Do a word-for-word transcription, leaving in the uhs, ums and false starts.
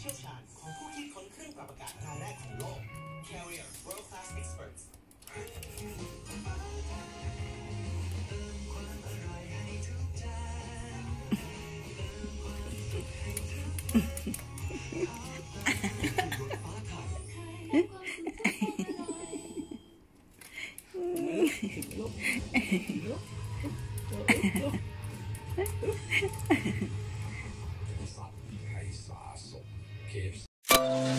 ชี่ยวชาญของผู้คิดค้นเครื่องปรับอากาศรายแรกของโลก Carrier World Class Experts ให้สะสมเคฟ